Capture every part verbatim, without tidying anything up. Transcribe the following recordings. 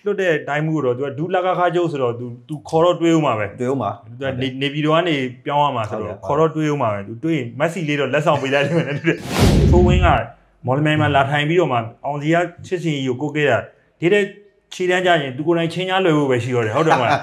လွတ်တဲ့တိုင်းမှုတော့သူကဒူလာကခါကျုပ်ဆိုတော့ तू तू ခေါ်တော့တွေးဦးမှာပဲတွေးဦးမှာသူကနေနေပြည်တော်ကနေပြောင်းရမှာဆိုတော့ခေါ်တော့တွေးဦးမှာပဲ तू တွေးမက်ဆီလေးတော့လက်ဆောင်ပေးလိုက်တယ်နဲ့တူတယ်ဖိုးဝင်းကမော်လမြိုင်မှာလာထိုင်ပြီးတော့မှအောင်စီကချစ်စင်ကြီးကိုကိုခဲ့တာဒီတဲ့ခြေတန်းကြရင် तू ကိုယ်တိုင်ချင်းချလွယ်ဖို့ပဲရှိတော့တယ်ဟုတ်တယ်မလား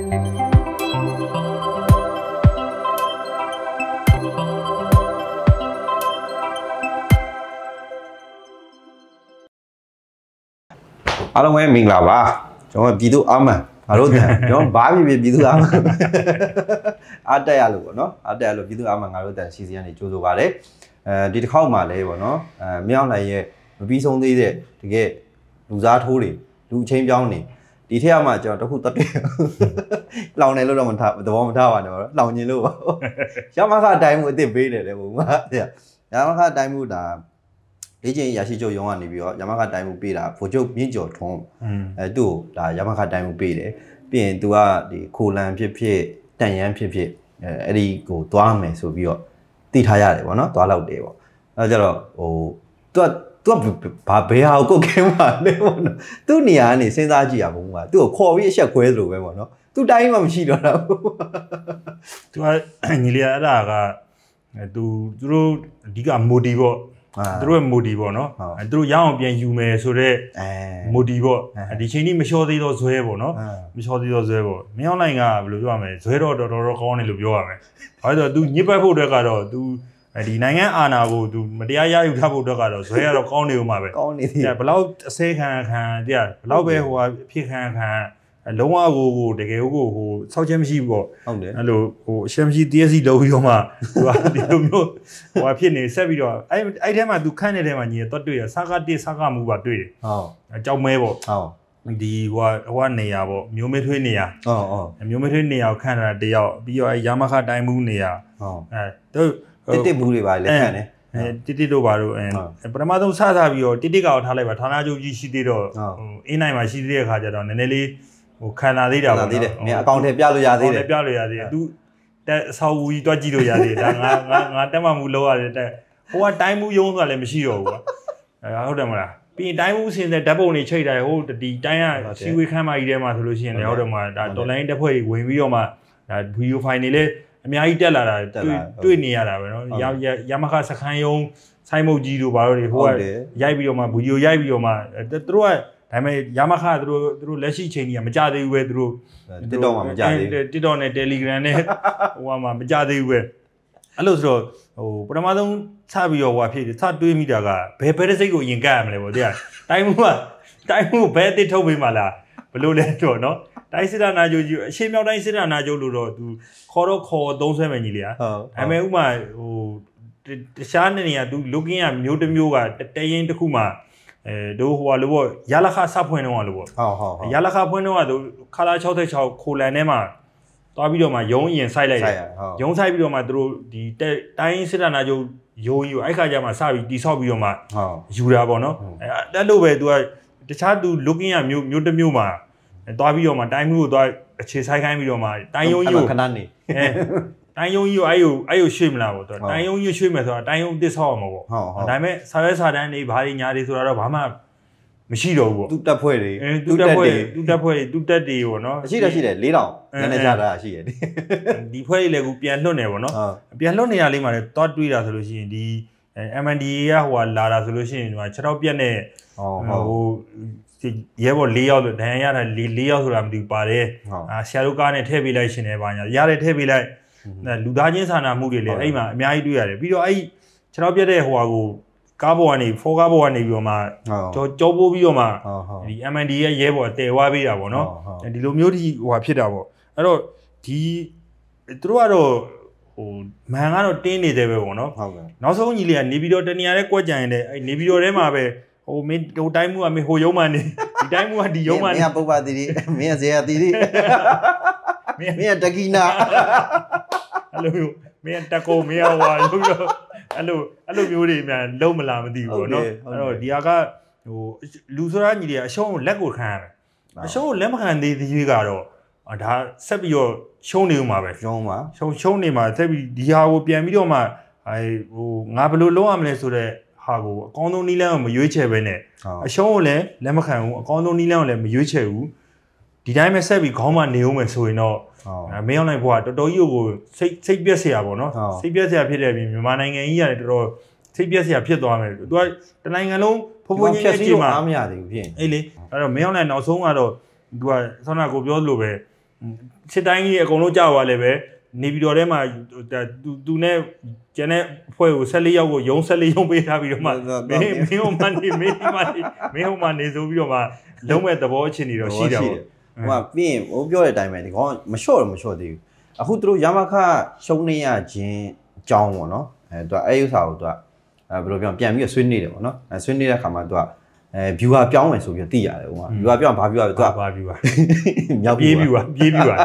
အားလုံးပဲမင်္ဂလာပါကျွန်တော်ပြည်သူအမှန်ငါတို့ကျွန်တော်ဘာဖြစ်ဖြစ်ပြည်သူအမှန်အားတက်ရလို့ပေါ့နော်အားတက်ရလို့ပြည်သူအမှန်ငါတို့တန်စီစီကနေကြိုးဆိုပါတယ်အဲဒီတစ်ခေါက်မှလည်းပေါ့နော်အဲမြောက်နိုင်ရဲ့မပြီးဆုံးသေးတဲ့တကယ်လူစားထိုးတွေလူချင်းပြောင်းနေဒီထက်မှကျွန်တော်တခုတက်တယ်လောင်နေလို့တော့မထားသဘောမထားပါနဲ့ပေါ့လောင်ကျင်လို့ပါရမခအတိုင်းမှုအစ်စ်ပေးတယ်လေဘုံကရမခအတိုင်းမှုဒါလေ့ကျင့်ရရှိချုပ်ရုံးကနေပြီးတော့ယမခတိုင်းမှုပေးတာဗိုလ်ချုပ်မြင့်ကျော်ထွန်းအဲသူ့ကိုဒါယမခတိုင်းမှုပေးတယ်ပြီးရင် तू ကဒီခိုလန်ဖြစ်ဖြစ်တန်ရန်ဖြစ်ဖြစ်အဲအဲ့ဒီကိုသွားမယ်ဆိုပြီးတော့သိထားရတယ်ပေါ့နော်သွားလောက်တယ်ပေါ့အဲကြတော့ဟို तू तू ဘာဘယ်ဟာကိုကုတ်ခဲမှာလဲပေါ့နော်သူ့နေရာကနေစဉ်းစားကြည့်ရဘုံကသူ့ကိုခေါ်ပြီးအဆက်ခွဲသလိုပဲပေါ့နော်သူတိုင်းမှမရှိတော့တာ तू ကညီလေးအဲ့ဒါက तू သူတို့အဓိက motive ပေါ့သူတို့ရဲ့ motive ပေါ့နော်သူတို့ရအောင်ပြန်ယူမယ်ဆိုတော့အဲ motive ပေါ့ဒီချိန်ကြီးမလျှော်သေးတော့ဇွဲပေါ့နော်မလျှော်သေးတော့ဇွဲပေါ့မင်းအောင်နိုင်ကဘယ်လိုပြောရမလဲဇွဲတော့တော်တော်ကောင်းတယ်လို့ပြောရမယ်ဘာလို့လဲဆိုတော့ तू ညစ်ပတ်ဖို့အတွက်ကတော့ तू ဒီနိုင်ငံအာဏာကို तू မတရားရယူထားဖို့အတွက်ကတော့ဇွဲကတော့ကောင်းနေဦးမှာပဲကောင်းနေသေးတယ်ဘယ်လောက်အစဲခံခံတဲ့ဘယ်လောက်ပဲဟိုအဖြစ်ခံခံလုံးဝကိုကိုတကယ်ကိုဟိုစောက်ချက်မရှိဘူးပေါ့ဟုတ်တယ်အဲ့လိုဟိုအရှက်မရှိတရက်စီလုံးပြီးတော့မှသူကဒီလိုမျိုးဟိုအဖြစ်နေဆက်ပြီးတော့အဲ့အဲ့ထဲမှာ तू ခန့်နေတဲ့မှာညီတော့တွေ့ရစကားတစ်စကားမူပါတွေ့တယ်ဟုတ်အကြောက်မဲပေါ့ဟုတ်ဒီဟိုဟိုကနေရပေါ့မျိုးမဲထွေးနေရဟုတ်ဟုတ်မျိုးမဲထွေးနေရကိုခန့်တာတယောက်ပြီးတော့အဲ့ရမခတိုင်းမှုနေရဟုတ်အဲသူတစ်တစ်ဘူးတွေပါလက်ခံတယ်အဲတိတိတို့ပါတော့အဲပထမဆုံးစစားပြီးတော့တိတိကောင်ထားလိုက်ပါဌာနချုပ်ကြီးရှိသေးတော့ဟိုအင်းနိုင်မှာရှိသေးတဲ့အခါကျတော့နည်းနည်းလေးဟိုခံလာသေးတာပေါ့နော်မင်းအကောင့်ထဲပြလို့ရသေးတယ်ပြလို့ရသေးတယ်သူတက်အဆောက်အဦကြီးတွက်ကြည့်လို့ရသေးတယ်ဒါငါငါငါတက်မှမူလောက်ရတယ်တက်ဟိုကတိုင်းမှုယုံဆိုတာလည်းမရှိတော့ဘူးကွာအဲဟုတ်တယ်မလားပြီးရင်တိုင်းမှုစင်တဲ့ဓာတ်ပုံတွေချိန်တိုင်းဟိုဒီတိုင်းကစီဝေခမ်းမကြီးထဲမှာဆိုလို့ရှိရင်လည်းဟုတ်တယ်မလားဒါတော်လိုင်းတက်ဖွဲ့တွေဝင်ပြီးတော့မှဒါဗီဒီယိုဖိုင်တွေလည်းအများကြီးတက်လာတာတွေ့တွေ့နေရတာပဲနော်ရမခစခန်းယုံဆိုင်မုတ်ကြီးတို့ဘာလို့တွေဟိုကရိုက်ပြီးတော့မှဗီဒီယိုရိုက်ပြီးတော့မှသူတို့ကဒါပေမဲ့ရမခသူတို့သူတို့လက်ရှိချိန်ကြီးကမကြသေးဘူးပဲသူတို့ TikTok မှာမကြသေးဘူး TikTok နဲ့ Telegram နဲ့ဟိုမှာမကြသေးဘူးပဲအဲ့လိုဆိုတော့ဟိုပထမဆုံးစပြီးတော့ဟိုဖြစ်တယ်စတွေးမိတာကဘယ်ဘဲတဲ့စိတ်ကိုရင်ကပ်ရမလဲပေါ့တဲ့တိုင်းမှုကတိုင်းမှုဘဲအစ်ထုတ်ပေးမှလားဘလို့လဲတော့နော်တိုင်းစစ်တာနာကျိုးကြီးအရှေ့မြောက်တိုင်းစစ်တာနာကျိုးလို့တော့သူခေါ်တော့ခေါ်သုံးဆွဲမယ်ကြီးလေဟာဒါပေမဲ့ဥမာဟိုတခြားနေနေကသူ looking ကမျိုးတစ်မျိုးကတရင်တစ်ခုမှအဲတို့ဟိုလို့ပေါ့ရလခစဖွင့်တော့လို့ပေါ့ဟုတ်ဟုတ်ရလခဖွင့်တော့သူခလာ၆၆ခိုလန်ထဲမှာသွားပြီးတော့မှရုံးရင်စိုက်လိုက်တယ်ရုံးဆိုင်ပြီးတော့မှသူတို့ဒီတိုင်းစစ်တာနာကျုပ်ရုံးကြီးအဲ့ခါကျမှစပြီးတိဆောက်ပြီးတော့မှယူတာပေါ့နော်အဲအဲ့လိုပဲသူကတခြားသူ looking ကမျိုးမျိုးတစ်မျိုးမှာသွားပြီးတော့မှတိုင်းမျိုးကိုသွားအခြေဆိုင်ခိုင်းပြီးတော့မှတိုင်းရုံးကြီးကိုခဏနေအဲတိုင်းရုံးကြီးကိုအဲ့ကိုအဲ့ကိုရွှေ့မလားပေါ့သူတိုင်းရုံးကြီးရွှေ့မယ်ဆိုတာတိုင်းရုံးတစ်ဆောက်အောင်ပေါ့ဒါပေမဲ့ဆာရဲစာတန်းနေဘာတွေညာတွေဆိုတာတော့ဘာမှမရှိတော့ဘူးပေါ့သူတက်ဖွဲ့တွေသူတက်ဖွဲ့သူတက်ဖွဲ့သူတက်တွေပေါ့နော်ရှိတယ်ရှိတယ်လေးတောင်နည်းနည်းကြတာရှိတယ်ဒီဖွဲ့တွေလည်းကူပြန်လွတ်နေပေါ့နော်ပြန်လွတ်နေရလေးမှာလည်းသွားတွေးတာဆိုလို့ရှိရင်ဒီ M N D A ကဟိုလာတာဆိုလို့ရှိရင်ဒီမှာခြေထောက်ပြက်နဲ့ဟိုရဲဘော်၄ယောက်လို့ဒဏ်ရာရတာ၄ယောက်ဆိုတာမသိဘူးပါတယ်အာဆရာတို့ကားနဲ့ထည့်ပေးလိုက်ရှင်တယ်ပါညာရတယ်ထည့်ပေးလိုက်လူသားချင်းစာနာမှုတွေလည်းအဲ့မှာအများကြီးတွေ့ရတယ်ပြီးတော့အဲ့ခြေထောက်ပြက်တဲ့ဟိုဟာကိုကားပေါ်ကနေဖောကားပေါ်ကနေပြီးတော့မှကြောကြောပိုးပြီးတော့မှဒီ M N D ရဲ့ရဲဘော်တဲဝါးပေးတာပေါ့နော်ဒီလိုမျိုးဒီဟိုဟာဖြစ်တာပေါ့အဲ့တော့ဒီသူတို့ကတော့ဟိုမန်ကတော့တင်းနေတယ်ပဲပေါ့နော်ဟုတ်ကဲ့နောက်ဆုံးကြီးလေးကနေပြီးတော့တနေရာနဲ့ကွက်ကြံရင်အဲ့နေပြီးတော့ထဲမှာပဲဟိုမင်းဟိုတိုင်းမှုကမင်းဟိုရုံးမှနေဒီတိုင်းမှုကဒီရုံးမှနေမင်းကပုပ္ပတိတိမင်းကဇေယတိတိမင်းကတကိနာအဲ့လိုမျိုးမင်းတက်ကိုမင်းဟွာလို့တော့အဲ့လိုအဲ့လိုမျိုးတွေမြန်လုံးမလားမသိဘူးပေါ့နော်အဲ့တော့ဒီဟာကဟိုလူဆိုတာညီတွေအရှုံးကိုလက်ကိုခံရတယ်အရှုံးကိုလက်မခံသေးသေးသေးကတော့ဒါဆက်ပြီးတော့ရှုံးနေဦးမှာပဲရှုံးမှာရှုံးရှုံးနေမှာဆက်ပြီးဒီဟာကိုပြန်ပြီးတော့မှအဲဟိုငါဘယ်လိုလုပ်ရမလဲဆိုတော့ဟာဟာကိုအကောင်းဆုံးနီးလန်းကိုမရွေးချယ်ပဲနဲ့အရှုံးကိုလည်းလက်မခံဘူးအကောင်းဆုံးနီးလန်းကိုလည်းမရွေးချယ်ဘူးဒီတိုင်းပဲဆက်ပြီးခေါင်းမနေအောင်မယ်ဆိုရင်တော့မင်းအောင်နိုင်ဘွားတော်တော်ကြီးကိုစိတ်စိတ်ပြက်เสียပါတော့စိတ်ပြက်เสียဖြစ်တဲ့အပြင်မြန်မာနိုင်ငံကြီးရတယ်တော်တော်စိတ်ပြက်เสียဖြစ်သွားမယ်သူကတနိုင်ငံလုံးဖုန်းဖုန်းချင်းချင်းမှာအားမရသေးဘူးဖြစ်အေးလေအဲ့တော့မင်းအောင်နိုင်နောက်ဆုံးကတော့သူကဆောနာကိုပြောသလိုပဲစစ်တိုင်းကြီးအကုန်လုံးကြောက်သွားလဲပဲနေပြည်တော်ထဲမှာသူသူနဲ့ကျန်တဲ့အဖွဲ့ကို၁၄ယောက်ကိုရုံး၁၄ရုံးပေးထားပြီးတော့မှမင်းမင်းဟိုမှနေမင်းမနေမင်းဟိုမှနေဆိုပြီးတော့မှလုံးမဲ့သဘောအခြေအနေတော့ရှိတယ်ပေါ့ဟိုကပြီးရင်ဟိုပြောတဲ့အတိုင်းပဲဒီကောင်မလျှော့တော့မလျှော့သေးဘူးအခုသူတို့ရမခရှုံးနေရခြင်းအကြောင်းပေါ့နော်အဲသူကအဲ့ဥစ္စာကိုသူကအဲဘယ်လိုပြောပြန်ပြီးဆွေးနွေးတယ်ပေါ့နော်အဲဆွေးနွေးတဲ့အခါမှာသူကအဲ viewer ပြောင်းမယ်ဆိုပြီးသိရတယ်ဟိုက viewer ပြောင်းဘာ viewer လဲသူကဘာ viewer မြောက်ပြေး viewer ပြေး viewer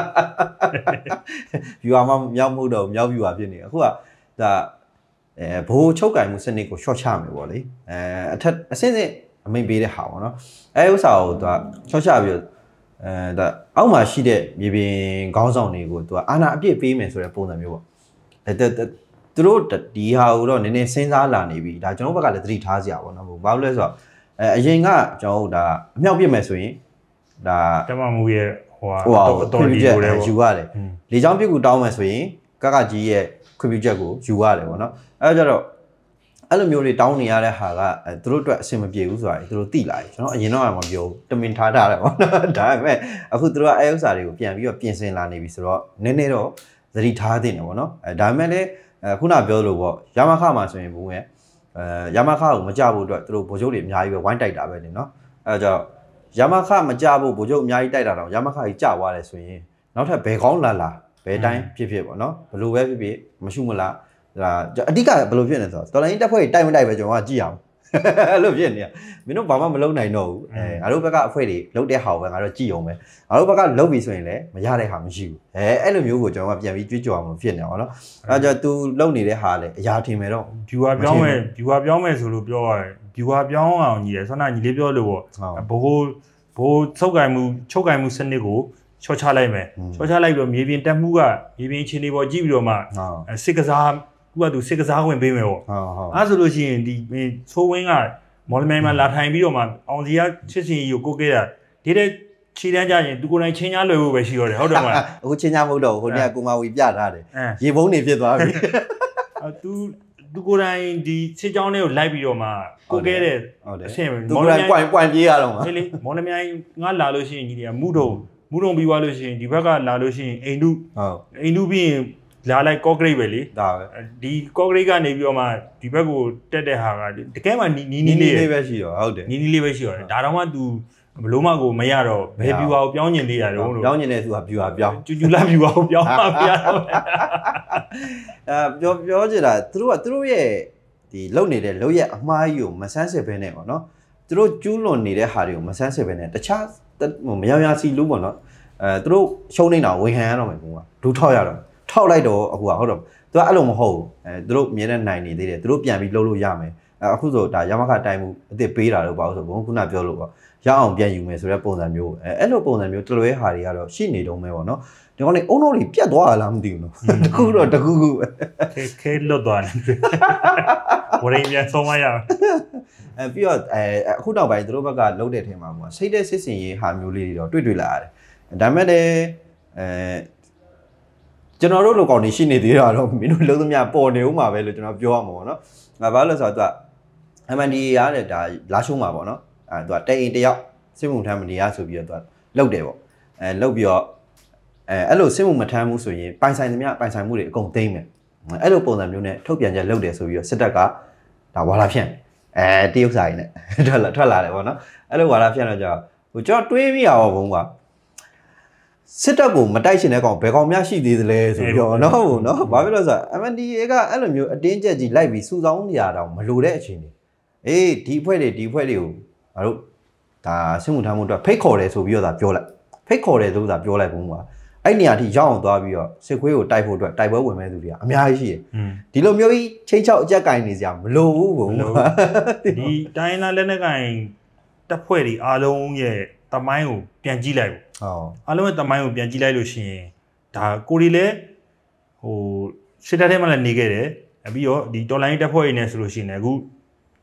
viewer မှမြောက်မှုတော့မြောက် viewer ဖြစ်နေအခုကဒါအဲဘိုးချုပ်ကင်မှုစနစ်ကို short ချမယ်ပေါ့လေအဲအထက်အစစ်စစ်အမိန်ပေးတဲ့ဟာပေါ့နော်အဲဥစ္စာကိုသူက short ချပြီးအဲဒါအောက်မှာရှိတဲ့မြေပြင်ခေါင်းဆောင်တွေကိုသူကအာဏာအပြည့်ပေးမယ်ဆိုတဲ့ပုံစံမျိုးပေါ့အဲသူတို့ဒီဟာကိုတော့နည်းနည်းစဉ်းစားလာနေပြီဒါကျွန်တော်ဘက်ကလည်းသတိထားစရာပေါ့နော်ဘာလို့လဲဆိုတော့အဲအရင်ကကျွန်တော်တို့ဒါအမြောက်ပြစ်မယ်ဆိုရင်ဒါတမမှုရဲ့ဟိုဟာအတော်ကြီးကိုလည်းယူရတယ်လေချောင်းပြစ်ကူတောင်းမယ်ဆိုရင်ကကကြီးရဲ့ခွင့်ပြုချက်ကိုယူရတယ်ပေါ့နော်အဲဒါကြတော့အဲ့လိုမျိုးတွေတောင်းနေရတဲ့ဟာကသူတို့အတွက်အဆင်မပြေဘူးဆိုတာသူတို့သိလာပြီကျွန်တော်အရင်တော့မပြောဘူးတမင်ထားထားတယ်ပေါ့နော်ဒါပေမဲ့အခုသူတို့ကအဲဥစ္စာတွေကိုပြန်ပြီးတော့ပြင်ဆင်လာနေပြီဆိုတော့နည်းနည်းတော့သတိထားသင့်တယ်ပေါ့နော်အဲဒါပေမဲ့လည်းခုနပြောလို့ပေါ့ရမခမှာဆိုရင်ဘူးရဲ့အဲရမခကိုမကြဖို့အတွက်သူတို့ဗိုလ်ချုပ်တွေအများကြီးပဲဝိုင်းတိုက်တာပဲနေနော်အဲကြောင့်ရမခမကြဖို့ဗိုလ်ချုပ်အများကြီးတိုက်တာတော့ရမခကြီးကြသွားတယ်ဆိုရင်နောက်ထပ်ဘယ်ကောင်းလာလာဘယ်တိုင်းဖြစ်ဖြစ်ပေါ့နော်ဘယ်လိုပဲဖြစ်ဖြစ်မရှုမလားဒါအဓိကဘယ်လိုဖြစ်နေဆိုတော့တော်လိုင်းတက်ဖွဲ့တိုက်မတိုက်ပဲကျွန်တော်ကကြည့်အောင်အဲ့လိုဖြစ်နေတာမင်းတို့ဘာမှမလုပ်နိုင်တော့ဘူးအဲငါတို့ဘက်ကအဖွဲတွေလုတ်တဲ့ဟာကိုပဲငါတို့ကြည့်အောင်ပဲငါတို့ဘက်ကလုတ်ပြီဆိုရင်လည်းမရတဲ့ဟာမရှိဘူးအဲအဲ့လိုမျိုးကိုကျွန်တော်ကပြန်ပြီးကြွေးကြော်အောင်လို့ဖြစ်နေတာပေါ့နော်အဲကြောင့် तू လုတ်နေတဲ့ဟာလည်းအရာထင်မယ်တော့ viewer ပြောင်းမယ် viewer ပြောင်းမယ်ဆိုလို့ပြောရတယ် viewer ပြောင်းအောင်ညီတယ်ဆောနာညီလေးပြောလို့ပေါ့ဘိုးဘိုးချုပ်ကင်မှုချုပ်ကင်မှုစနစ်ကိုချော့ချလိုက်မယ်ချော့ချလိုက်ပြီးတော့မြေပြင်တက်မှုကမြေပြင်အခြေအနေပေါ်ကြည့်ပြီးတော့မှစစ်ကစားသူကသူစစ်ကစားဝင်ပေးမယ်ပေါ့အဲ့ဆိုလို့ရှိရင်ဒီသိုးဝင်းကမော်လမြိုင်မှာလာထိုင်ပြီးတော့မှအောင်စီကချစ်စင်ကြီးကိုကိုခဲ့တာဒီတဲ့ခြေတန်းကြရင်သူကိုယ်တိုင်ချင်းညားလွယ်ဖို့ပဲရှိတော့တယ်ဟုတ်တယ်မလားအခုချင်းညားမဟုတ်တော့ဟိုနေ့ကကိုမဝီပြထားတယ်ရေပုံးနေဖြစ်သွားပြီအဲသူသူကိုယ်တိုင်ဒီစစ်ကြောင်းလေးကိုလိုက်ပြီးတော့မှကိုခဲ့တဲ့အဆင့်မော်လမြိုင်ပွိုင်ပွိုင်ပြေးရတော့မှာဟေးလေမော်လမြိုင်ငါလာလို့ရှိရင်ကြီးတွေကမူတုံမူတုံပြီးသွားလို့ရှိရင်ဒီဘက်ကလာလို့ရှိရင်အိန္ဒုဟုတ်အိန္ဒုပြီးရင်လာလိုက်ကော့ဂရိတ်ပဲလေဒါပဲဒီကော့ဂရိတ်ကနေပြီးတော့မှဒီဘက်ကိုတက်တဲ့ဟာကတကယ်မှနီးနီးလေးပဲရှိတော့ဟုတ်တယ်နီးနီးလေးပဲရှိတော့ဒါတော့မှ तू ဘလို့မှကိုမရတော့ဘယ် viewer ကိုပြောင်းညင်သေးရတော့လို့ပြောင်းညင်တဲ့သူက viewer ပြောင်းကျူကျူလာ viewer ကိုပြောင်းမှာပြရတော့အဲပြောပြောချင်တာသူတို့ကသူတို့ရဲ့ဒီလုံနေတဲ့လုံရဲ့အမှားကြီးကိုမဆန်းစစ်ဘဲနဲ့ပေါ့နော်သူတို့ကျူးလွန်နေတဲ့ဟာတွေကိုမဆန်းစစ်ဘဲနဲ့တခြားမယောင်ရစီလို့ပေါ့နော်အဲသူတို့ရှုံးနေတာဝေဟန်ရတော့မယ်ကွာဒူးထောက်ရတော့ထောက်လိုက်တော့အခုကဟုတ်တော့သူကအဲ့လိုမဟုတ်ဘူးအဲသူတို့မြင်တဲ့နိုင်နေသေးတယ်သူတို့ပြန်ပြီးလှုပ်လို့ရမယ်အခုဆိုဒါရမခတိုင်းမှုအစ်စ်ပေးတာလို့ပေါ့ဆိုဘုံခုနပြောလို့ပေါ့ရအောင်ပြန်ယူမယ်ဆိုတဲ့ပုံစံမျိုးအဲအဲ့လိုပုံစံမျိုးတလွဲဟာတွေကတော့ရှိနေတုံးပဲပေါ့နော်ဒီကောင်လေးအုံတို့တွေပြတ်သွားလားမသိဘူးနော်တခုတော့တခုခုပဲခဲခဲလွတ်သွားတယ်ဝရင်းပြန်ဆုံးမရအောင်အဲပြီးတော့အဲအခုနောက်ပိုင်းသူတို့ဘက်ကလှုပ်တဲ့ထဲမှာပေါ့စိတ်တဲ့စစ်စင်ရေးဟာမျိုးလေးတွေတော့တွေ့တွေ့လာရတယ်ဒါမဲ့လည်းအဲကျွန်တော်တို့လိုကောင်နေရှိနေသေးတာတော့မင်းတို့လုံးသမျှပေါ်နေဦးမှာပဲလို့ကျွန်တော်ပြောရမှာပေါ့နော်ငါဘာလို့လဲဆိုတော့သူက M N D A ရတဲ့ဒါလာရှုံးမှာပေါ့နော်အဲသူကတအိမ်တယောက်စစ်မှုထမ်းမနေရဆိုပြီးတော့သူကလှုပ်တယ်ပေါ့အဲလှုပ်ပြီးတော့အဲအဲ့လိုစစ်မှုမထမ်းဘူးဆိုရင်ပိုင်ဆိုင်သမျှပိုင်ဆိုင်မှုတွေအကုန်သိမ်းမယ်အဲ့လိုပုံစံမျိုးနဲ့ထုတ်ပြန်ချက်လှုပ်တယ်ဆိုပြီးတော့စစ်တပ်ကဒါဝါလာဖြန့်အဲတရုတ်စာရင်းနဲ့ထွက်လာထွက်လာတယ်ပေါ့နော်အဲ့လိုဝါလာဖြန့်တော့ကြောဟိုကျွန်တော်တွေးမိရအောင်ဘုံကစစ်တပ်ကိုမတိုက်ရှင်တဲ့ကောင်ဘယ်ကောင်များရှိသေးသလဲဆိုပြီးတော့နော်ဟုတ်နော်ဘာဖြစ်လို့ဆိုတော့ M N D A ကအဲ့လိုမျိုးအတင်းကျပ်ကြီးလိုက်ပြီးစူဆောင်းနေရတော့မလိုတဲ့အခြေအနေအေးဒီဖွဲ့တွေဒီဖွဲ့တွေကိုငါတို့ဒါစစ်မှုထမ်းမှုအတွက်ဖိတ်ခေါ်တယ်ဆိုပြီးတော့ဒါပြောလိုက်ဖိတ်ခေါ်တယ်လို့သာပြောလိုက်ဘူးကွာအဲ့နေရာထိရောက်အောင်သွားပြီးတော့စစ်ခွေးကိုတိုက်ဖို့အတွက်တိုက်ပွဲဝင်မဲ့သူတွေကအများကြီးရှိတယ်ဒီလိုမျိုးကြီးချိန်ချောက်အကြက်ကင်နေစရာမလိုဘူးဘုံဒီတိုင်းလာလက်နက်ကင်တပ်ဖွဲ့တွေအားလုံးရဲ့တမိုင်းကိုပြန်ကြည့်လိုက်ဘူးဟုတ်အားလုံးရဲ့တမိုင်းကိုပြန်ကြည့်လိုက်လို့ရှိရင်ဒါကိုရီလည်းဟိုစစ်တပ်ထဲမှာလည်းနေခဲ့တယ်ပြီးတော့ဒီတော်လိုင်းတပ်ဖွဲ့တွေနဲ့ဆိုလို့ရှိရင်အခု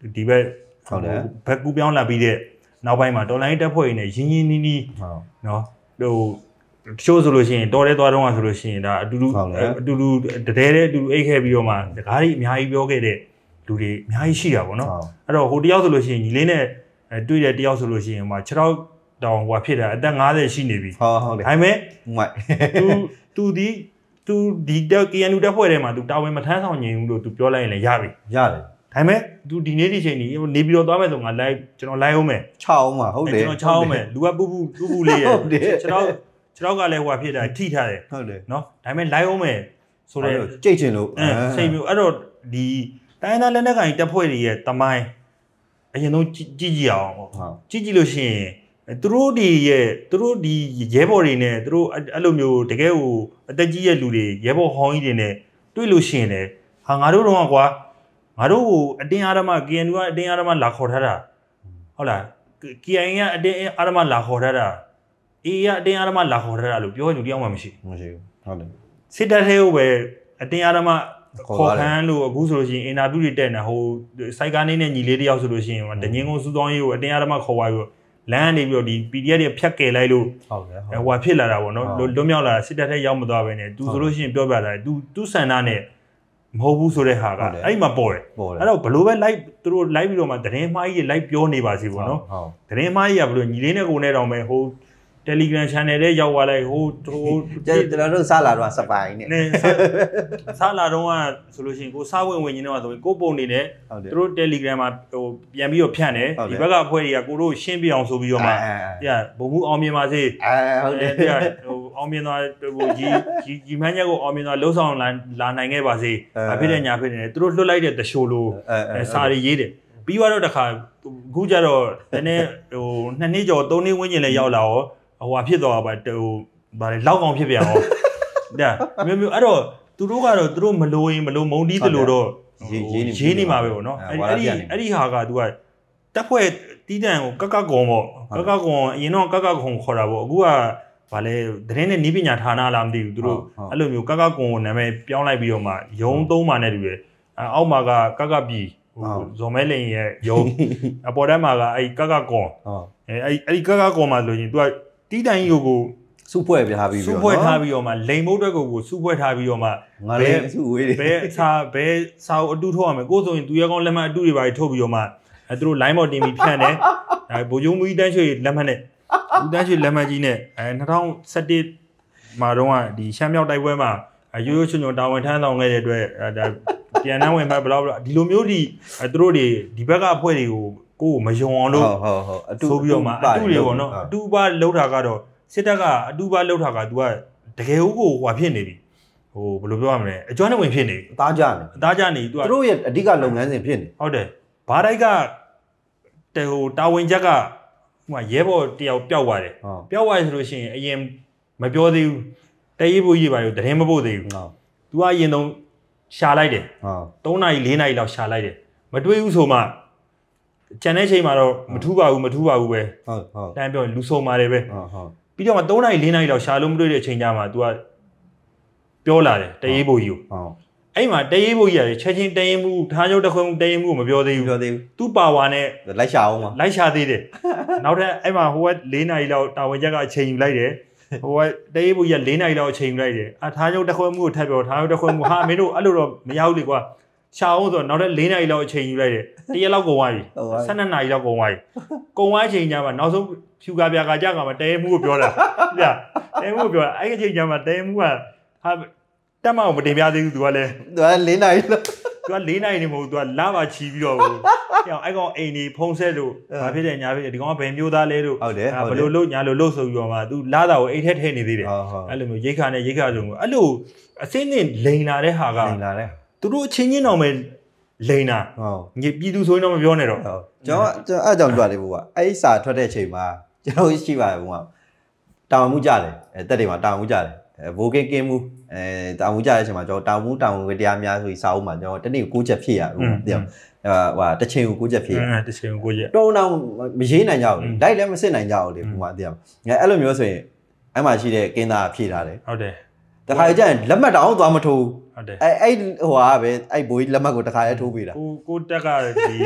ဒီဘက်ဟုတ်တယ်ဘက်ကူပြောင်းလာပြီးတဲ့နောက်ပိုင်းမှာတော်လိုင်းတက်ဖွဲ့နေရင်းရင်းနီးနီးနော်ဟိုချိုးဆိုလို့ရှိရင်တော်တဲ့သွားတော့ဆိုလို့ရှိရင်ဒါအတူတူအတူတူတတဲတဲ့အတူတူအိတ်ခဲ့ပြီးတော့မှစကားတွေအများကြီးပြောခဲ့တဲ့လူတွေအများကြီးရှိတာပေါ့နော်အဲ့တော့ဟိုတယောက်ဆိုလို့ရှိရင်ညီလေးနဲ့တွေ့တဲ့တယောက်ဆိုလို့ရှိရင်ဟိုခြေထောက်တောင်ဟိုဖြစ်တာအသက်၅၀ရှိနေပြီဟုတ်ဟုတ်တယ်ဒါပေမဲ့မိုက် तू तू ဒီ तू ဒီတက် K N U တက်ဖွဲ့ထဲမှာ तू တာဝန်မထမ်းဆောင်နိုင်ဘူးလို့ तू ပြောလိုက်ရင်လည်းရပြီရတယ်ဒါပေမဲ့ तू ဒီနေ့ဒီချိန်ကြီးနေပြီးတော့သွားမယ်ဆိုငါ live ကျွန်တော် live အောင်မယ်ချောင်းမှာဟုတ်တယ်ကျွန်တော်ချောင်းမယ်လူကပူပူပူပူလေးရဲ့ခြေထောက်ခြေထောက်ကလည်းဟိုဖြစ်တာထိထားတယ်ဟုတ်တယ်နော်ဒါပေမဲ့ live အောင်မယ်ဆိုတော့ကြိတ်ချင်လို့အဲစိတ်မျိုးအဲ့တော့ဒီတိုင်းသားလက်နက်ကိုင်တက်ဖွဲ့တွေရဲ့တမိုင်းအရင်ဆုံးကြည့်ကြည့်အောင်ဟုတ်ကြည့်ကြည့်လို့ရှိရင်သူတို့ဒီရဲ့သူတို့ဒီရဲဘော်တွေနဲ့သူတို့အဲ့လိုမျိုးတကယ်ကိုအသက်ကြီးရဲ့လူတွေရဲဘော်ဟောင်းကြီးတွေနဲ့တွေ့လို့ရှိရင်လည်းဟာငါတို့တော့ကွာငါတို့ကိုအတင်းအားဓမ္မ K N U ကအတင်းအားဓမ္မလာခေါ်ထားတာဟုတ်လား K I A ကအတင်းအားဓမ္မလာခေါ်ထားတာ A ကအတင်းအားဓမ္မလာခေါ်ထားတာလို့ပြောရင်လူတယောက်မှမရှိမရှိဘူးဟုတ်တယ်စစ်တပ်ထဲကိုပဲအတင်းအားဓမ္မခေါ်ခံလို့အခုဆိုလို့ရှိရင်အင်တာဗျူးတွေတက်နေဟိုစိုက်ကားနေနဲ့ညီလေးတယောက်ဆိုလို့ရှိရင်တငင်းကုန်းစူးစောင်းရေးကိုအတင်းအားဓမ္မခေါ်သွားပြီးလမ်းနေပြီးတော့ဒီ P D F တွေဖြတ်ကယ်လိုက်လို့ဟုတ်တယ်ဟိုဖြစ်လာတာပေါ့နော်လွတ်မြောက်လာစစ်တပ်ထဲရောက်မသွားဘဲနဲ့ तू ဆိုလို့ရှိရင်ပြောပြတာ तू သူ့ဆန္ဒနဲ့မဟုတ်ဘူးဆိုတဲ့ဟာကအဲ့မှာပေါ်တယ်အဲ့တော့ဘလို့ပဲ live သူတို့ live ပြီးတော့မှသတင်းမှားကြီး live ပြောနေပါစီပေါ့နော်သတင်းမှားကြီးကဘလို့ညီလေးနဲ့ကိုနဲ့တောင်ပဲဟို Telegram channel ထဲရောက်သွားလိုက်ဟိုဟိုကျွန်တော်တို့စလာတော့စပိုင်နဲ့စလာတော့ကဆိုလို့ရှိရင်ကိုစဝင်ဝင်နေတော့ဆိုရင်ကိုပုံနေနဲ့သူတို့ Telegram မှာဟိုပြန်ပြီးတော့ဖြန့်တယ်ဒီဘက်ကအဖွဲ့တွေကကိုတို့ရှင်းပြအောင်ဆိုပြီးတော့မှပြဘုံမှုအောင်မြင်ပါစေအဲဟုတ်တယ်ပြဟိုအောင်မြင်သွားဟိုကြီးကြီးမှန်းချက်ကိုအောင်မြင်သွားလှုပ်ဆောင်လာလာနိုင်ခဲ့ပါစေဘာဖြစ်တဲ့ညာဖြစ်နေတယ်သူတို့လွတ်လိုက်တဲ့တရှိုးလိုစာတွေရေးတယ်ပြီးတော့တခါအခုကျတော့နည်းနည်းဟိုနှစ်နှစ်ကျော်သုံးနှစ်ဝန်းကျင်လည်းရောက်လာတော့ဟိုဟာဖြစ်သွားပါဟိုဗါလေလောက်အောင်ဖြစ်ပြန်အောင်ဒါမျိုးမျိုးအဲ့တော့သူတို့ကတော့သူတို့မလိုရင်မလိုမုံတီးသလိုတော့ရေးနေမှာပဲပေါ့နော်အဲ့ဒီအဲ့ဒီဟာကသူကတက်ဖွဲ့တီးတန်ကိုကကကွန်ပေါ့ကကကွန်အရင်တော့ကကကွန်ခေါ်တာပေါ့အခုကဗါလေသတင်းနဲ့နီးပညာဌာနလားမသိဘူးသူတို့အဲ့လိုမျိုးကကကွန်ကိုနာမည်ပြောင်းလိုက်ပြီးတော့မှယုံသုံးပါနဲ့တူတယ်အောက်မှာကကကပြည်ဟိုဇော်မဲလင်ရဲ့ယုံအပေါ်ထဲမှာကအဲ့ကကကွန်အဲအဲ့အဲ့ဒီကကကွန်မှာဆိုရင်သူကတီးတန်ကြီးကိုစုဖွဲ့ထားပြီးစုဖွဲ့ထားပြီးတော့မှလိန်မိုးအတွက်ကိုကိုစုဖွဲ့ထားပြီးတော့မှငါလည်းအစုဝေးတွေဘယ်စာဘယ်စာအတူထုတ်ရမယ်ကိုဆိုရင်သူရကောင်းလက်မှတ်အတူတွေပါထုတ်ပြီးတော့မှအဲသူတို့ line ပေါ်တင်ပြီးဖြန့်တယ်အဲဘိုးကျုံမူကြီးတန်းရွှေလက်မှတ်နဲ့ဦးတန်းရွှေလက်မှတ်ကြီးနဲ့အဲ၂၀၁၁မှာတော့ဒီရှမ်းမြောက်တိုက်ပွဲမှာရိုးရိုးချွန်ချွန်တာဝန်ထမ်းဆောင်ခဲ့တဲ့အတွက်ဒါပြန်နှံဝင်မှဘလောက်ဒီလိုမျိုးဒီသူတို့တွေဒီဘက်ကအဖွဲ့တွေကိုကိုမယုံအောင်လို့ဟုတ်ဟုတ်ဟုတ်အတူဆိုပြီးတော့မှအတူတွေပေါ့နော်အတူပါလောက်တာကတော့စစ်တပ်ကအတူပါလောက်တာက तू ကတကယ်ဟုတ်ကိုဟွာဖြစ်နေပြီဟိုဘယ်လိုပြောရမလဲအကျွမ်းနဲ့ဝင်ဖြစ်နေပြီအသားကြနေအသားကြနေ तू ကသူတို့ရဲ့အဓိကလုပ်ငန်းစဉ်ဖြစ်နေဟုတ်တယ်ဘာတိုက်ကတေဟိုတာဝန်ချက်ကဟိုရဲဘော်တယောက်ပျောက်သွားတယ်ပျောက်သွားရဆိုလို့ရှိရင်အရင်မပြောသေးဘူးတရေးဖို့ရေးပါလို့တရင်မပို့သေးဘူး तू ကအရင်ဆုံးရှာလိုက်တယ်ဟုတ်၃နာရီ၄နာရီလောက်ရှာလိုက်တယ်မတွေးဘူးဆိုမှကျန်တဲ့ချိန်မှာတော့မထူးပါဘူးမထူးပါဘူးပဲဟုတ်ဟုတ်တန်းပြောလူဆုံးပါတယ်ပဲဟုတ်ဟုတ်ပြီးတော့မှ၃နာရီ၄နာရီလောက်ရှာလို့မတွေ့တဲ့အချိန်ကျမှ तू ကပြောလာတယ်တရေးဘိုးကြီးကိုဟုတ်အဲ့မှာတရေးဘိုးကြီးရတယ်ချက်ချင်းတရင်မှုထားချုပ်တစ်ခွန်းတရင်မှုကိုမပြောသေးဘူးပြောသေးဘူး तू ပါဝါနဲ့လိုက်ရှာအောင်ပါလိုက်ရှာသေးတယ်နောက်ထပ်အဲ့မှာဟိုက၄နာရီလောက်တာဝန်ချက်ကအချိန်ယူလိုက်တယ်ဟိုကတရေးဘိုးကြီးက၄နာရီလောက်အချိန်ယူလိုက်တယ်အထားချုပ်တစ်ခွန်းမှုကိုထပ်ပြောထားချုပ်တစ်ခွန်းမှုဟာမင်းတို့အဲ့လိုတော့မရဘူးလေကွာရှာအောင်ဆိုတော့နောက်ထပ်၄နာရီလောက်အချိန်ယူလိုက်တယ်တရက်လောက်ကုန်သွားပြီ၁၂နာရီလောက်ကုန်သွားပြီကုန်သွားအချိန်ကျမှနောက်ဆုံးဖြူကားပြာကကြကမှတဲမှုကိုပြောတာပြတဲမှုကိုပြောတာအဲ့ဒီအချိန်ကျမှတဲမှုကဟာတက်မအောင်မတင်ပြသေးဘူး तू ကလည်း तू က၄နာရီလောက် तू က၄နာရီနေမဟုတ် तू ကလာပါချီပြီးတော့ဘူးအဲ့ကောင်အိမ်နေဖုံးဆက်လို့ဘာဖြစ်တယ်ညာဖြစ်တယ်ဒီကောင်ကဘယ်မျိုးသားလဲလို့ဘယ်လိုလုပ်ညာလို့လုပ်ဆိုပြီးတော့မှ तू လာတာကိုအိတ်ထဲထည့်နေသေးတယ်အဲ့လိုမျိုးရိတ်ခါနဲ့ရိတ်ခါဆိုမျိုးအဲ့လိုအစင်းနဲ့လိန်လာတဲ့ဟာကလိန်လာတဲ့သူတို့အချင်းချင်းတော့မယ်လိန်တာဟုတ်ညပြည်သူဆိုရင်တော့မပြောနဲ့တော့ကျွန်တော်ကျွန်တော်အဲ့ကြောင့်ကြွတယ်ဘုရားအဲ့ဒီစာထွက်တဲ့အချိန်မှာကျွန်တော်ရှိပါတယ်ဘုရားတာဝန်မှုကြတယ်အဲတက်တွေမှာတာဝန်မှုကြတယ်အဲဘိုးကင်းကင်းမှုအဲတာဝန်မှုကြတဲ့အချိန်မှာကျွန်တော်တာဝန်မှုတာဝန်ဝတရားများဆိုပြီးစာအုပ်မှာကျွန်တော်တနေ့ကို၉ချက်ဖြည့်ရတယ်ဟုတ်တယ်အဲဟိုတစ်ချိန်ကို၉ချက်ဖြည့်ရတယ်တစ်ချိန်ကို၉ချက်တုံးတော့မရေးနိုင်ကြဘူးလေလိုက်လည်းမစစ်နိုင်ကြဘူးလေဘုရားတရားအဲအဲ့လိုမျိုးဆိုရင်အဲ့မှာရှိတဲ့ကင်းသားဖြည့်ထားတယ်ဟုတ်တယ်တခါကျရင်လက်မှတ်တောင်သွားမထိုးဟုတ်တယ်အဲအဲ့ဟိုဟာပဲအဲ့ဘိုးကြီးလက်မှတ်ကိုတခါရဲထိုးပေးတာကိုကိုတက်ကဒီဟ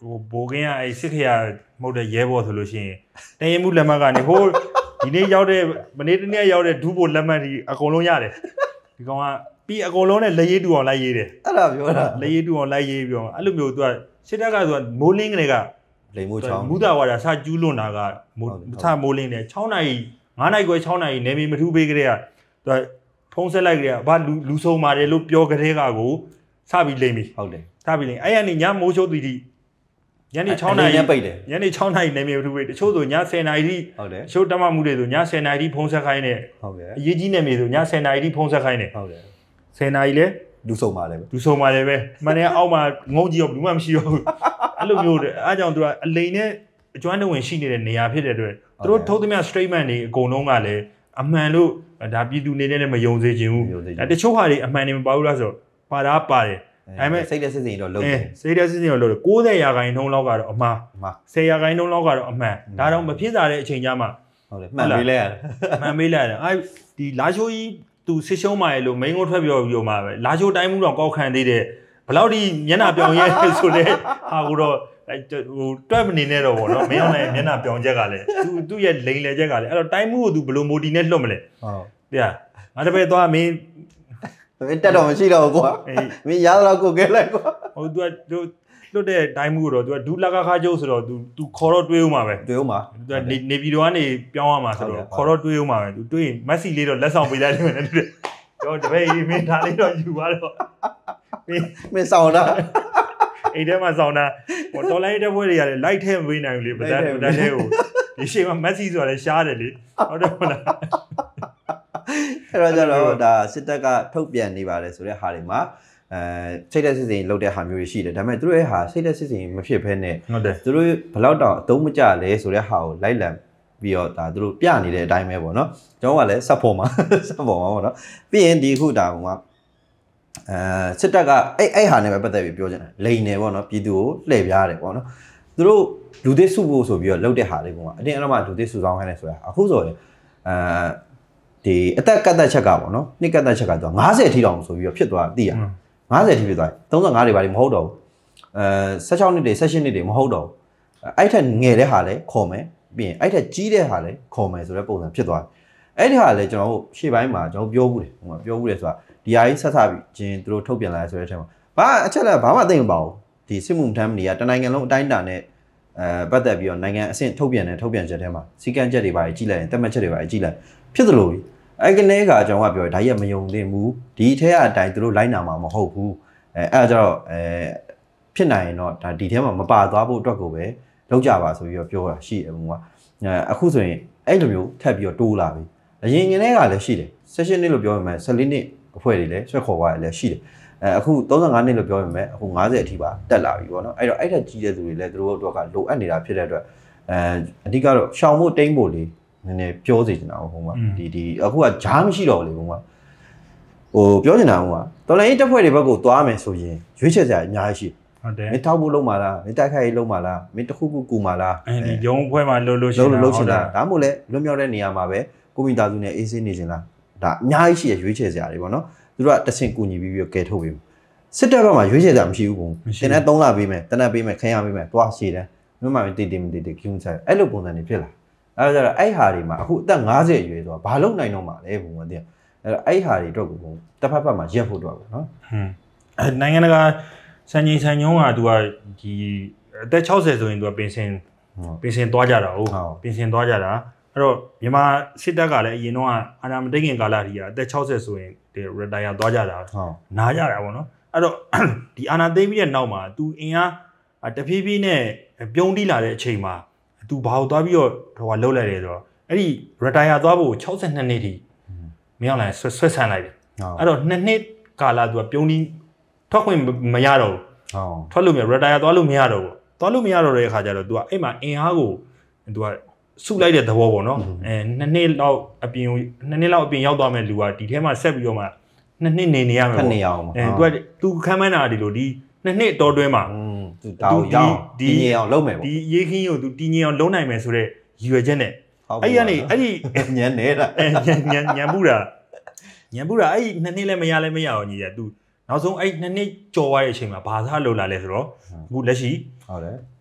ဘိုးကင်းကအဲ့စစ်ခရမဟုတ်တဲ့ရဲဘော်ဆိုလို့ရှိရင်တရင်မှုလက်မှတ်ကနေဟိုဒီနေ့ရောက်တဲ့မနေ့တနေ့ရောက်တဲ့ဒူးဘိုလက်မှတ်ဒီအကုန်လုံးရတယ်ဒီကောင်ကပြီးအကုန်လုံးနဲ့လက်ရည်တူအောင်လိုက်ရေးတယ်အဲ့ဒါပြောတာလက်ရည်တူအောင်လိုက်ရေးပြီးတော့အဲ့လိုမျိုးသူကစစ်တပ်ကဆိုမိုးလင်းကလေးကလိမ်မိုးချောင်းမူတာဝါဒစကျူးလွန်တာကစမိုးလင်းတယ်6နာရီ9နာရီခွဲ6နာရီနေမီမထူးပေးကြတဲ့ကသူကဖုံးဆက်လိုက်ကြတဲ့ဘာလူလူဆုံးပါတယ်လို့ပြောကြတဲ့ကကိုစပြီးလိမ်ပြီဟုတ်တယ်စပြီးလိမ်အဲ့ရနေညမိုးချိုးတီတီညနေ6နာရီညနေ6နာရီနေမီမထူးပေးတချို့ဆိုည10နာရီဟုတ်တယ်ချိုးတမမှုတွေဆိုည10နာရီဖုံးဆက်ခိုင်းနေဟုတ်တယ်အရေးကြီးနေမီဆိုည10နာရီဖုံးဆက်ခိုင်းနေဟုတ်တယ် 10နာရီလဲလူဆုံးပါတယ်လူဆုံးပါတယ်ပဲမနေ့အောက်မှာငုံကြည့်ရောဘူးမှမရှိတော့ဘူးအဲ့လိုမျိုးအားကြောင့်သူကအလိန်နဲ့အကျွမ်းတဝင်ရှိနေတဲ့နေရာဖြစ်တဲ့အတွက်သူတို့ထုတ်သမျှ statement တွေအကုန်လုံးကလည်းအမှန်လို့ဒါပြည်သူနေနဲ့မယုံစေချင်ဘူးတချို့ဟာတွေအမှန်တွေမပါဘူးလားဆိုတော့ပါတာပါတယ်ဒါပေမဲ့စိတ်တဲ့စစ်စင်တော့လုပ်တယ်စိတ်တဲ့စစ်စင်တော့လုပ်တယ်90ရာခိုင်နှုန်းလောက်ကတော့အမှား10ရာခိုင်နှုန်းလောက်ကတော့အမှန်ဒါတော့မဖြစ်စားတဲ့အချိန်ကြမှာဟုတ်တယ်မှန်ပေးလိုက်ရတယ်မှန်ပေးလိုက်ရတယ်အဲဒီလာချိုးကြီးသူစစ်ရှုံးမာရလို့မိန်းကိုထွက်ပြောပြီးတော့မှပဲလာချိုးတိုင်းမှုတော့ကောက်ခံသေးတယ်ဘယ်လောက်ဒီမျက်နှာပြောင်ရဲဆိုတဲ့ဟာကိုတော့ဟိုတွက်မနေနဲ့တော့ဗောနော်မင်းအောင်လည်းမျက်နှာပြောင်ချက်ကလည်းသူသူ့ရဲ့လိန်လေချက်ကလည်းအဲ့တော့တိုင်းမှုကိုသူဘယ်လိုမိုတီနဲ့လွတ်မလဲဟုတ်ပြငါတပည့်သွားမင်းမင်းတက်တော့မရှိတော့ဘူးကွာမင်းရတော့ကိုကဲလိုက်ကွာဟို तू သူလွတ်တဲ့တိုင်းမှုတော့ तू ဒူလကခါကျုပ်ဆိုတော့ तू तू ခေါ်တော့တွေးဦးမှာပဲတွေးဦးမှာ तू နေနေပြည်တော်ကနေပြောင်းရမှာဆိုတော့ခေါ်တော့တွေးဦးမှာပဲ तू တွေးမက်ဆီလေးတော့လက်ဆောင်ပေးလိုက်လိမ့်မယ်တူတယ်တော့တပည့်မင်းဒါလေးတော့ယူသွားတော့မင်းမင်းဆောင်တာအိမ်ထဲမှာဆောင်တာဟိုတော်လိုင်းတဲ့ဘွဲတွေရတယ်လိုက်ထဲမပေးနိုင်ဘူးလေဗဒတ်ဗဒတ်ထဲကိုဒီချိန်မှာမက်ဆီဆိုတာလည်းရှားတယ်လေဟုတ်တယ်မလားအဲ့တော့ကျတော့ဒါစစ်တပ်ကထုတ်ပြန်နေပါတယ်ဆိုတဲ့ဟာတွေမှာအဲစိတ်သက်စစ်စင်လောက်တဲ့ဟာမျိုးတွေရှိတယ်ဒါပေမဲ့သူတို့ရဲ့ဟာစိတ်သက်စစ်စင်မဖြစ်ဘဲနဲ့ဟုတ်တယ်သူတို့ဘယ်လောက်တောင်အသုံးမကျလဲဆိုတဲ့ဟာကိုလိုက်လံပြီးတော့ဒါသူတို့ပြနေတဲ့အတိုင်းပဲပေါ့နော်ကျွန်တော်ကလည်းစက်ဖို့မှာစက်ဖို့မှာပေါ့နော်ပြီးရင်ဒီခုဒါကအဲစစ်တပ်ကအဲ့အဲ့ဟာနဲ့ပဲပတ်သက်ပြီးပြောချင်တယ်လိန်နေပေါ့နော်ပြည်သူကိုလှည့်ပြားတယ်ပေါ့နော်သူတို့လူသစ်စုဖို့ဆိုပြီးတော့လုပ်တဲ့ဟာတွေကအတင်းအဓမ္မလူသစ်စုဆောင်ခိုင်းနေဆိုတာအခုဆိုရင်အဲဒီအသက်ကတ်သက်ချက်ကပေါ့နော်နှစ်ကတ်သက်ချက်ကသူ50အထိတောင်ဆိုပြီးတော့ဖြစ်သွားသိရ50အထိဖြစ်သွား35တွေပါလိမဟုတ်တော့ဘူးအဲ16နှစ်တွေ18နှစ်တွေမဟုတ်တော့ဘူးအဲ့ထက်ငယ်တဲ့ဟာလည်းခေါ်မယ်ပြီးရင်အဲ့ထက်ကြီးတဲ့ဟာလည်းခေါ်မယ်ဆိုတဲ့ပုံစံဖြစ်သွားတယ်အဲ့ဒီဟာလည်းကျွန်တော်တို့ရှေ့ပိုင်းမှာကျွန်တော်ပြောဘူးတယ်ဟိုမှာပြောဘူးတယ်ဆိုတာဒီဟာကြီးဆက်ဆက်ပြီးချင်းသူတို့ထုတ်ပြန်လာဆိုတဲ့အချိန်မှာဘာအချက်လည်းဘာမှသိမပါဘူးဒီစစ်မှုထမ်းမတွေကတနိုင်ငံလုံးအတိုင်းအတာနဲ့အဲပတ်သက်ပြီးတော့နိုင်ငံအဆင့်ထုတ်ပြန်တဲ့ထုတ်ပြန်ချက်ထဲမှာစီကံချက်တွေပါကြီးလိုက်ရင်တက်မှတ်ချက်တွေပါကြီးလိုက်ဖြစ်သလိုပြီအဲ့ကနေကကျွန်တော်ကပြောဒါကြီးကမယုံသင့်ဘူးဒီထဲအတိုင်းသူတို့လိုက်နာမှာမဟုတ်ဘူးအဲအဲ့ဒါကြတော့အဲဖြစ်နိုင်ရင်တော့ဒါဒီထဲမှာမပါသွားဖို့အတွက်ကိုပဲလောက်ကြပါဆိုပြီးတော့ပြောတာရှိတယ်ဘုံကအခုဆိုရင်အဲ့လိုမျိုးထပ်ပြီးတော့တိုးလာပြီအရင်ငင်းတွေကလည်းရှိတယ်ဆက်ရှင်နှစ်လို့ပြောရမယ်14နှစ်အဖွဲ့တွေလည်းဆွဲခေါ်သွားတယ်လည်းရှိတယ်အဲအခု35နှစ်လို့ပြောရမယ်အခု50အထိပါတက်လာပြီပေါ့နော်အဲ့တော့အဲ့ထက်ကြီးတဲ့သူတွေလည်းသူတို့တို့ကလိုအပ်နေတာဖြစ်တဲ့အတွက်အဲအဓိကတော့ရှောင်ဖို့တိမ့်ဖို့လေးနည်းနည်းပြောစီချင်တာဘုံကဒီဒီအခုကဂျားမရှိတော့လေဘုံကဟိုပြောချင်တာဘုံကတော်လိုင်းတက်ဖွဲ့တွေဘက်ကိုသွားမယ်ဆိုရင်ရွေးချယ်စရာအများကြီးရှိဟုတ်တယ်မင်းထောက်ဖို့လုံးပါလားမင်းတိုက်ခိုက်ရေးလုံးပါလားမင်းတခုခုကူပါလားအဲဒီရုံးဖွဲ့မှာလို့လို့ရှိတာလို့လို့ရှိတာဒါမှမဟုတ်လေလွတ်မြောက်တဲ့နေရာမှာပဲကိုမိသားစုနဲ့အေးဆေးနေခြင်းလားဒါအများကြီးရှိရရွေးချယ်စရာတွေပေါ့နော်သူတို့ကတဆင့်ကူညီပြီးပြီးကဲထုတ်ပေးစစ်တပ်ဘက်မှာရွေးချယ်စရာမရှိဘူးဘုံတင်တဲ့သုံးလပေးမယ်တနက်ပေးမယ်ခင်းရပေးမယ်တွားရှည်တယ်မြို့မှာတည်တည်မတည်တည်ကျူးဆိုင်အဲ့လိုပုံစံတွေဖြစ်လာအဲ့ဒါကြတော့အဲ့ဟာတွေမှာအခုအသက်50အရွယ်ဆိုတာဘာလို့နိုင်တော့မှာလဲဘုံကတည်းအဲ့တော့အဲ့ဟာတွေတော့ကိုတစ်ဖက်ဖက်မှာရက်ဖို့တော့ပေါ့နော်ဟွန်းအဲနိုင်ငံတကာစံချိန်စံညုံးကသူကဒီအသက်60ဆိုရင်သူကပင်စင်ပင်စင်သွားကြတာဟုတ်ပင်စင်သွားကြတာအဲ့တော့မြန်မာစစ်တပ်ကလည်းအရင်တော့အာဏာမသိခင်ကာလကြီးကအသက်60ဆိုရင်ဒီ retire သွားကြတာနားကြတာပေါ့နော်အဲ့တော့ဒီအာဏာသိမ်းပြီးတဲ့နောက်မှာသူအင်အားတဖြည်းဖြည်းနဲ့ပြုံးတီးလာတဲ့အချိန်မှာသူဘာလို့သွားပြီးတော့ဟိုကလှုပ်လိုက်တယ်ဆိုတော့အဲ့ဒီ retire သွားဖို့62နှစ်ထိမင်းအောင်လည်းဆွဆွဆန်လိုက်တယ်အဲ့တော့နှစ်နှစ်ကာလသူကပြုံးတီးထွက်ခွင့်မရတော့ဘူးထွက်လို့မရ retire သွားလို့မရတော့ဘူးသွားလို့မရတော့တဲ့အခါကျတော့ तू ကအဲ့မှာအင်အားကို तू ကစုလိုက်တဲ့သဘောပေါ့နော်အဲနှစ်နှစ်လောက်အပြင်နှစ်နှစ်လောက်အပြင်ရောက်သွားမဲ့လူကဒီထဲမှာဆက်ပြီးတော့မှနှစ်နှစ်နေနေရမယ်ပေါ့အဲ तू က तू ခမ်းမန်းတာဒီလိုဒီနှစ်နှစ်တော်တွဲမှာ तू တောင်းရောက်ဒီငြိမ်အောင်လုပ်မယ်ပေါ့ဒီရေးခင်းကို तू တည်ငြိမ်အောင်လုပ်နိုင်မယ်ဆိုတော့ရည်ရွယ်ချက်နဲ့အဲ့ဒီကနေအဲ့ဒီညံနေတာညံညံညံမှုတာညံမှုတာအဲ့ဒီနှစ်နှစ်လည်းမရလည်းမရအောင်ညီရ तूနောက်ဆုံးအဲ့နှစ်နှစ်ကြော်သွားတဲ့အချိန်မှာဘာသာလှုပ်လာလဲဆိုတော့အခုလက်ရှိဟုတ်တယ်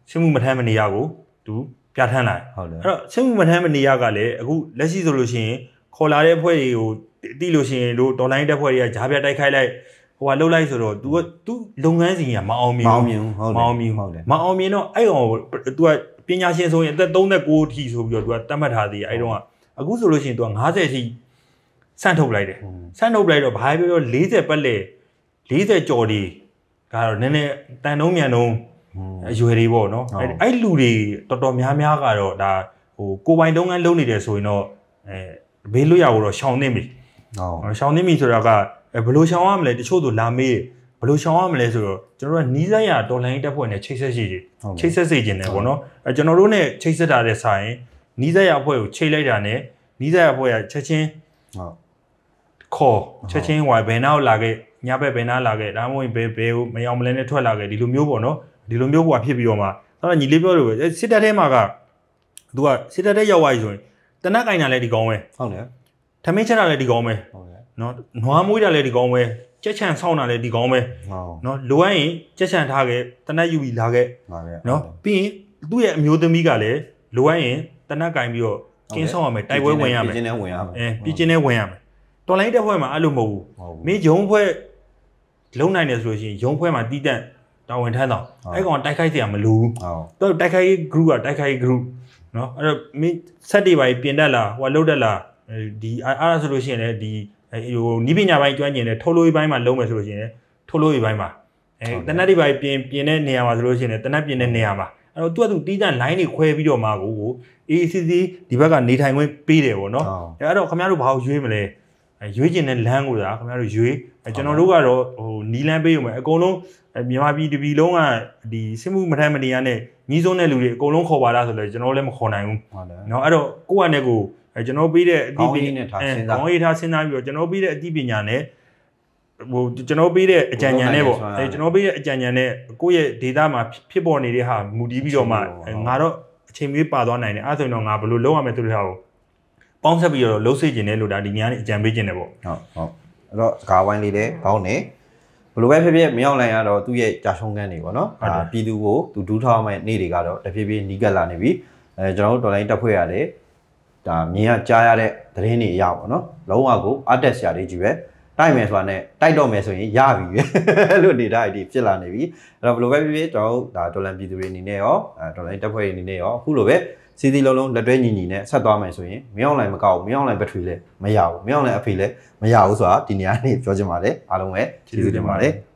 စစ်မှုမထမ်းမနေရကိုသူပြဋ္ဌာန်းလာဟုတ်တယ်အဲ့တော့စစ်မှုမထမ်းမနေရကလည်းအခုလက်ရှိဆိုလို့ရှိရင်ခေါ်လာတဲ့ဖွဲ့တွေကိုတိလို့ရှိရင်တို့ဒေါ်လာတဲ့ဖွဲ့တွေကဂျားပြတိုက်ခိုက်လိုက်ဟိုကလှုပ်လိုက်ဆိုတော့ तू က तू လုပ်ငန်းစီကမအောင်မြင်ဘူးမအောင်မြင်ဟုတ်တယ်မအောင်မြင်တော့အဲ့ကောင် तू ကပညာရှင်ဆိုရင်အသက်သုံး၉အထိဆိုပြီးတော့ तू ကတတ်မှတ်ထားသေးတယ်အဲ့တော့အခုဆိုလို့ရှိရင် तू က၅၀အထိဆန့်ထုတ်လိုက်တယ်ဆန့်ထုတ်လိုက်တော့ဘာပြော၄၀ပတ်လေ၄၀ကြော်ဒီကတော့နည်းနည်းတန်တုံးမြန်တုံးအရွယ်တွေပေါ့နော်အဲ့အဲ့လူတွေတော်တော်များများကတော့ဒါဟိုကိုပိုင်တုံးကလုံးနေတယ်ဆိုရင်တော့အဲဘေးလွတ်ရတော့ရှောင်နေပြီဟုတ်ရှောင်နေပြီဆိုတာကဘယ်လိုရှောင်ရမလဲတချို့တို့လာမေးဘယ်လိုရှောင်ရမလဲဆိုတော့ကျွန်တော်တို့ကနီးစပ်ရဒေါ်လာတက်ဖွဲ့နဲ့ချိတ်ဆက်ရှိတယ်ချိတ်ဆက်စေခြင်းတယ်ပေါ့နော်အဲကျွန်တော်တို့ ਨੇ ချိတ်ဆက်တာတဲ့ဆိုင်နီးစပ်ရအဖွဲ့ကိုချိတ်လိုက်တာ ਨੇ နီးစပ်ရအဖွဲ့ကချက်ချင်းဟုတ်ခေါ်ချက်ချင်းဟိုဘယ်နောက်လာခဲ့ညဘက်ဘယ်နာလာခဲ့ဒါမှမဟုတ်ဘယ်ဘယ်ကိုမအောင်မလဲနဲ့ထွက်လာခဲ့ဒီလိုမျိုးပေါ့နော်ဒီလိုမျိုးဟိုဖြစ်ပြီးတော့မှဆိုတော့ညီလေးပြောလို့ပဲစစ်တပ်ထဲမှာကသူကစစ်တပ်ထဲရောက်သွားပြီဆိုရင်တနက်ကင်တာလည်းဒီကောင်းပဲဟုတ်တယ်ထမင်းချက်တာလည်းဒီကောင်းပဲဟုတ်တယ်နော်နွားမွေးတာလည်းဒီကောင်းပဲကြက်ချန်ဆောင်းတာလည်းဒီကောင်းပဲဟုတ်နော်လိုအပ်ရင်ကြက်ချန်ထားခဲ့တနက်ယူပြီးလာခဲ့နော်ပြီးရင်သူ့ရဲ့အမျိုးသမီးကလည်းလိုအပ်ရင်တနက်ကင်ပြီးတော့ကင်းဆောင်းရမယ်တိုက်ပွဲဝင်ရမယ်ပြင်းနဲ့ဝင်ရမယ်အဲပြင်းနဲ့ဝင်ရမယ်တော်လိုင်းတဲ့ဘွဲမှာအဲ့လိုမဟုတ်ဘူးမင်းဂျုံဘွဲလုံးနိုင်တယ်ဆိုလို့ရှိရင်ဂျုံဘွဲမှာတီးတန့်တာဝန်ထမ်းတော့အဲ့ကောင်တိုက်ခိုက်เสียမလို့ဟုတ်သူတိုက်ခိုက် group ကတိုက်ခိုက် group နော်အဲ့တော့မင်းဆက်တွေပါပြင်တတ်လားဟိုလုတ်တတ်လားဒီအားရဆိုလို့ရှိရင်လည်းဒီဟိုနီးပညာပိုင်းကျွမ်းကျင်တဲ့ထုတ်လို့ပိုင်းမှာလုံးမယ်ဆိုလို့ရှိရင်ထုတ်လို့ပိုင်းမှာအဲတနက်တွေပိုင်းပြင်ပြင်တဲ့နေရာမှာဆိုလို့ရှိရင်တနက်ပြင်တဲ့နေရာမှာအဲ့တော့သူကသူတီးတန့် line တွေခွဲပြီးတော့မှကိုကို A C C ဒီဘက်ကနေထိုင်ခွင့်ပေးတယ်ပေါ့နော်အဲ့တော့ခင်ဗျားတို့ဘာလို့ရွေးမလဲရွေးကျင်တဲ့လမ်းကိုသာခင်ဗျားတို့ရွေးကျွန်တော်တို့ကတော့ဟိုနီးလန်းပေးရုံပဲအကုန်လုံးမြန်မာပြည်တပြည်လုံးကဒီစစ်မှုမထမ်းမနေရနဲ့ညီးစုံတဲ့လူတွေအကုန်လုံးခေါ်ပါလားဆိုတော့ကျွန်တော်လည်းမခေါ်နိုင်ဘူးเนาะအဲ့တော့ကိုယ့်အနေကိုကျွန်တော်ပြီးတဲ့အသိပညာနဲ့ထားစဉ်းစားခေါင်းရည်ထားစဉ်းစားပြီးတော့ကျွန်တော်ပြီးတဲ့အသိပညာနဲ့ဟိုကျွန်တော်ပြီးတဲ့အကြံဉာဏ်နဲ့ပေါ့အဲကျွန်တော်ပြီးတဲ့အကြံဉာဏ်နဲ့ကိုယ့်ရဲ့ data မှာဖြစ်ပေါ်နေတဲ့ဟာမူတည်ပြီးတော့မှငါတော့အချိန်မီးပါသွားနိုင်တယ်အဲ့ဆိုရင်တော့ငါဘယ်လိုလုပ်ရမလဲဆိုတဲ့ဟာကိုပေါင်းဆက်ပြီးတော့လှုပ်ဆေးခြင်းနဲ့လို့ဒါဒီညနေအကြံပေးခြင်းနဲ့ပေါ့ဟုတ်ဟုတ်အဲ့တော့စကားဝိုင်းလေးလည်းပေါင်းနေဘယ်လိုပဲဖြစ်ဖြစ်မရောက်နိုင်ရတော့သူ့ရဲ့ကြာရှုံးခန်းတွေပေါ့နော်အာပြည်သူကိုသူဒူးထောင်းမဲ့နေ့တွေကတော့တဖြည်းဖြည်းနီးကပ်လာနေပြီအဲကျွန်တော်တို့ဒေါ်လာတက်ဖွဲ့ရတယ်ဒါမြင်ရကြားရတဲ့သတင်းတွေအရပေါ့နော်လုံးဝကိုအတက်ဆရာတွေကြီးပဲတိုက်မယ်ဆိုတာနဲ့တိုက်တော့မယ်ဆိုရင်ရပြီပဲအဲ့လိုနေတာအထိဖြစ်လာနေပြီအဲ့တော့ဘယ်လိုပဲဖြစ်ဖြစ်ကျွန်တော်တို့ဒါဒေါ်လာပြည်သူတွေအနေနဲ့ရောအဲဒေါ်လာတက်ဖွဲ့တွေအနေနဲ့ရောအခုလိုပဲစီစီလုံးလုံးလက်တွဲညီညီနဲ့ဆက်သွားမယ်ဆိုရင်မရောက်နိုင်မကောက်ဘူးမရောက်နိုင်ဘက်ထရီလည်းမရဘူးမရောက်နိုင်အဖေလည်းမရဘူးဆိုတာဒီနေရာနေပြောချင်ပါတယ်အားလုံးပဲကျေးဇူးတင်ပါတယ်